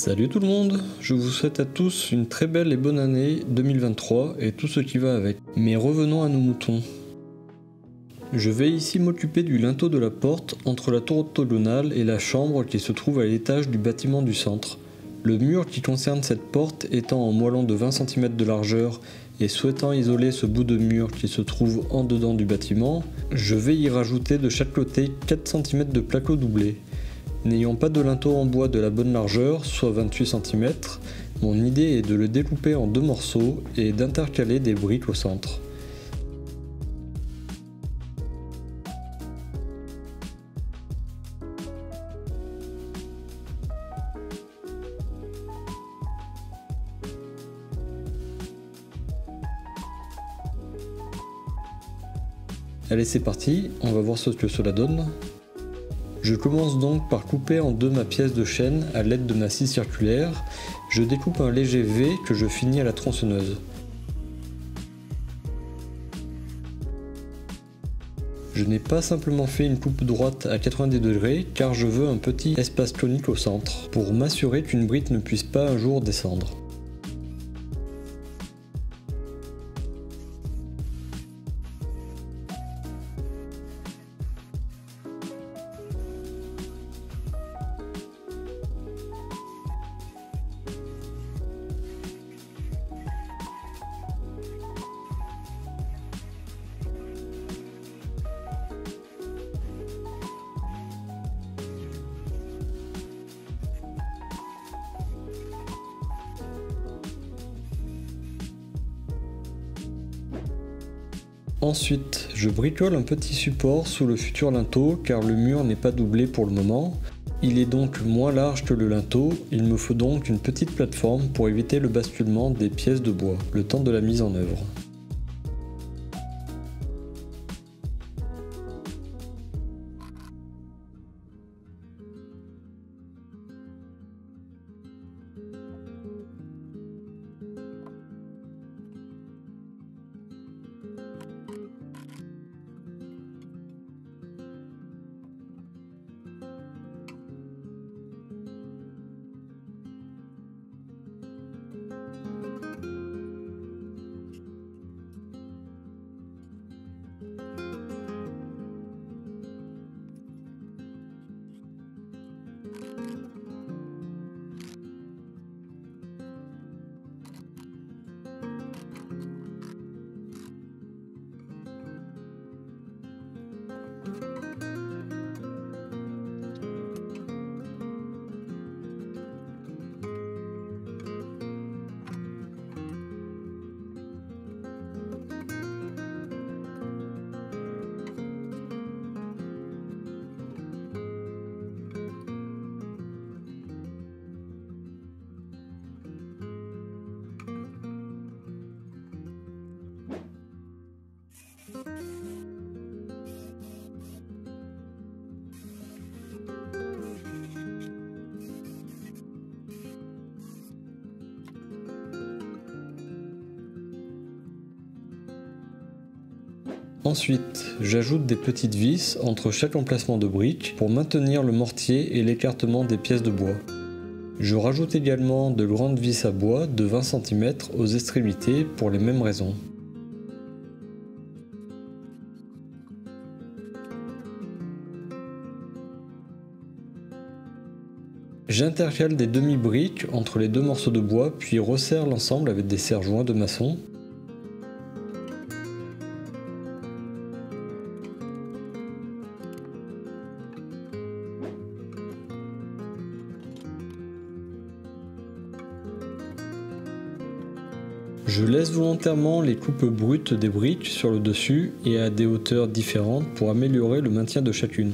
Salut tout le monde, je vous souhaite à tous une très belle et bonne année 2023 et tout ce qui va avec. Mais revenons à nos moutons. Je vais ici m'occuper du linteau de la porte entre la tour octogonale et la chambre qui se trouve à l'étage du bâtiment du centre. Le mur qui concerne cette porte étant en moellon de 20 cm de largeur et souhaitant isoler ce bout de mur qui se trouve en dedans du bâtiment, je vais y rajouter de chaque côté 4 cm de placo doublé. N'ayant pas de linteau en bois de la bonne largeur, soit 28 cm, mon idée est de le découper en deux morceaux et d'intercaler des briques au centre. Allez, c'est parti, on va voir ce que cela donne. Je commence donc par couper en deux ma pièce de chêne à l'aide de ma scie circulaire. Je découpe un léger V que je finis à la tronçonneuse. Je n'ai pas simplement fait une coupe droite à 90 degrés car je veux un petit espace conique au centre pour m'assurer qu'une brique ne puisse pas un jour descendre. Ensuite, je bricole un petit support sous le futur linteau car le mur n'est pas doublé pour le moment. Il est donc moins large que le linteau, il me faut donc une petite plateforme pour éviter le basculement des pièces de bois, le temps de la mise en œuvre. Ensuite, j'ajoute des petites vis entre chaque emplacement de briques pour maintenir le mortier et l'écartement des pièces de bois. Je rajoute également de grandes vis à bois de 20 cm aux extrémités pour les mêmes raisons. J'intercale des demi-briques entre les deux morceaux de bois puis resserre l'ensemble avec des serre-joints de maçon. Je laisse volontairement les coupes brutes des briques sur le dessus et à des hauteurs différentes pour améliorer le maintien de chacune.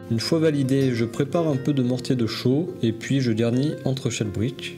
Une fois validé, je prépare un peu de mortier de chaux et puis je garnis entre chaque brique.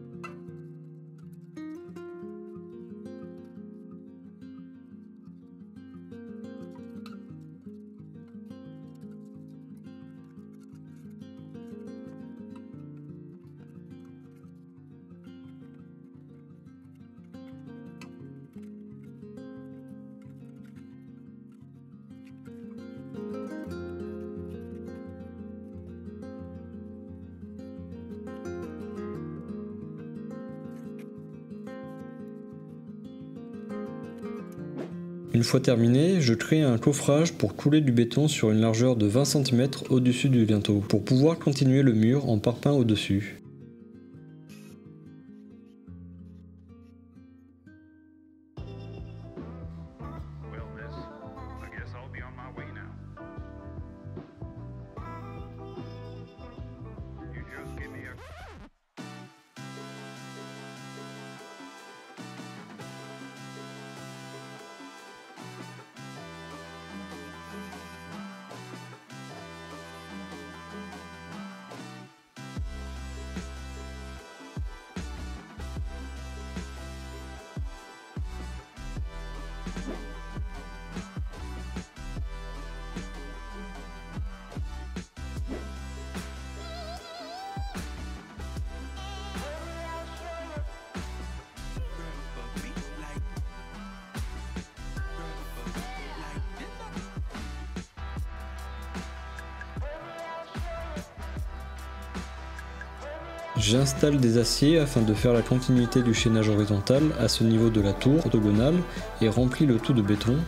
Une fois terminé, je crée un coffrage pour couler du béton sur une largeur de 20 cm au-dessus du linteau, pour pouvoir continuer le mur en parpaing au-dessus. J'installe des aciers afin de faire la continuité du chaînage horizontal à ce niveau de la tour orthogonale et remplis le tout de béton.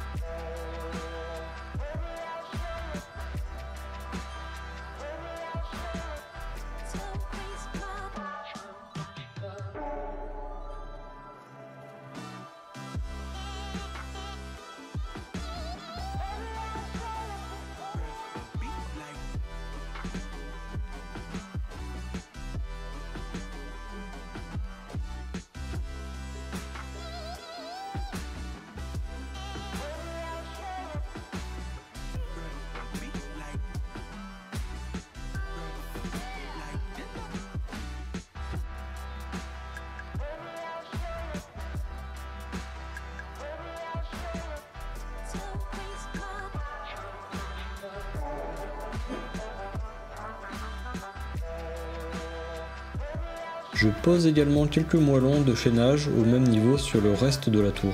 Je pose également quelques moellons de chaînage au même niveau sur le reste de la tour.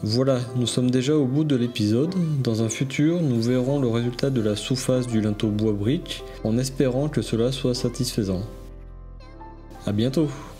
Voilà, nous sommes déjà au bout de l'épisode. Dans un futur, nous verrons le résultat de la sous-face du linteau bois brique, en espérant que cela soit satisfaisant. A bientôt!